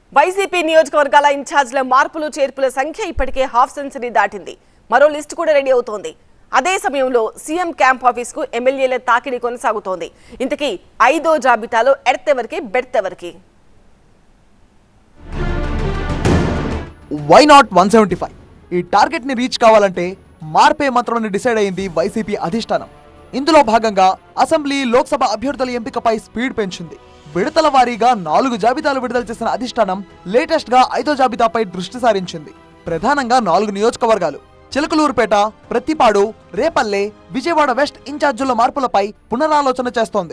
YCP నియోజకవర్గాల ఇన్ఛార్జ్ల మార్పులు చేర్పుల సంఖ్య ఇప్పటికే హాఫ్ సెంచరీ దాటింది. మరో లిస్ట్ కూడా రెడీ అవుతోంది. అదే సమయంలో సీఎం క్యాంప్ ఆఫీస్ కు ఎమ్మెల్యేల తాకిడి కొనసాగుతోంది. ఇంతకీ 5వ జాబితాలో ఎర్త్ ఎవరికి బెర్త్ ఎవరికి? Why not 175? ఈ టార్గెట్ ని రీచ్ కావాలంటే మార్పే మంత్రాన్ని డిసైడ్ అయింది వైసీపీ అధిష్టానం. ఇందులో భాగంగా అసెంబ్లీ, లోక్సభ అభ్యర్థుల ఎంపికపై స్పీడ్ పెంచింది. విడతల వారీగా 4 జాబితాలు విడుదల చేసిన అధిష్టానం లేటెస్ట్ గా 5వ జాబితాపై దృష్టి సారించింది. ప్రధానంగా 4 నియోజకవర్గాలు చిలకలూరుపేట, ప్రత్తిపాడు, రేపల్లె, విజయవాడ వెస్ట్ ఇన్ఛార్జీల మార్పులపై పునరాలోచన చేస్తోంది.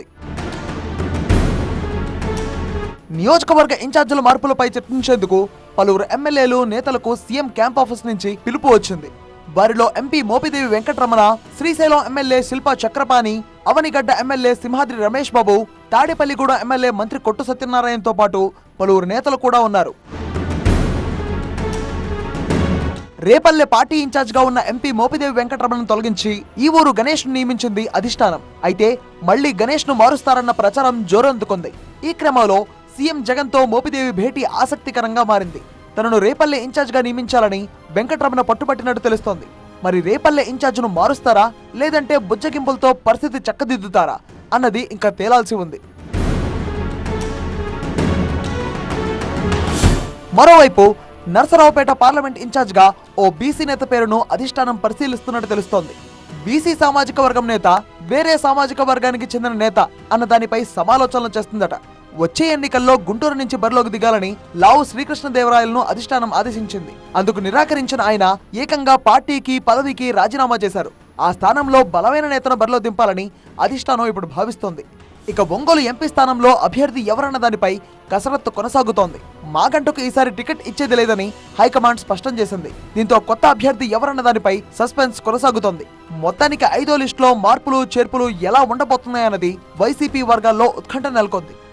నియోజకవర్గ ఇన్ఛార్జీల మార్పులపై చర్చించేందుకు పలువురు ఎమ్మెల్యేలు, నేతలకు సీఎం క్యాంప్ ఆఫీస్ నుంచి పిలుపు వచ్చింది. వారిలో MP Mopidevi Venkataramana, Srisailam MLA Shilpa Chakrapani, Avanigadda MLA Simhadri Ramesh Babu, Tadepalligudem MLA మంత్రి కొట్టు సత్యనారాయణతో పాటు పలువురు నేతలు కూడా ఉన్నారు. రేపల్లె పార్టీ ఇన్ఛార్జ్ గా ఉన్న ఎంపీ మోపిదేవి వెంకటరమణను తొలగించి ఈ ఊరు గణేష్ ను నియమించింది అధిష్టానం. అయితే మళ్లీ గణేష్ ను మారుస్తారన్న ప్రచారం జోరందుకుంది. ఈ క్రమంలో సీఎం జగన్ తో మోపిదేవి భేటీ ఆసక్తికరంగా మారింది. తనను రేపల్లె ఇన్ఛార్జ్ గా నియమించాలని వెంకటరమణ పట్టుపట్టినట్టు తెలుస్తోంది. మరి రేపల్లె ఇన్ఛార్జ్ ను మారుస్తారా, లేదంటే బుజ్జగింపులతో పరిస్థితి చక్కదిద్దుతారా అన్నది ఇంకా తేలాల్సి ఉంది. మరోవైపు నర్సరావుపేట పార్లమెంట్ ఇన్ఛార్జ్ గా ఓ బీసీ నేత పేరును అధిష్టానం పరిశీలిస్తున్నట్టు తెలుస్తోంది. బీసీ సామాజిక వర్గం నేత వేరే సామాజిక వర్గానికి చెందిన నేత అన్న దానిపై సమాలోచనలు చేస్తుందట. వచ్చే ఎన్నికల్లో గుంటూరు నుంచి బరిలోకి దిగాలని లావు శ్రీకృష్ణదేవరాయలను అధిష్టానం ఆదేశించింది. అందుకు నిరాకరించిన ఆయన ఏకంగా పార్టీకి, పదవికి రాజీనామా చేశారు. ఆ స్థానంలో బలమైన నేతను బరిలో దింపాలని అధిష్టానం ఇప్పుడు భావిస్తోంది. ఇక ఒంగోలు ఎంపీ స్థానంలో అభ్యర్థి ఎవరన్న దానిపై కసరత్తు కొనసాగుతోంది. మాగంటకు ఈసారి టికెట్ ఇచ్చేది లేదని హైకమాండ్ స్పష్టం చేసింది. దీంతో కొత్త అభ్యర్థి ఎవరన్న దానిపై సస్పెన్స్ కొనసాగుతోంది. మొత్తానికి 5వ లిస్టులో మార్పులు, చేర్పులు ఎలా ఉండబోతున్నాయన్నది వైసీపీ వర్గాల్లో ఉత్కంఠ నెలకొంది.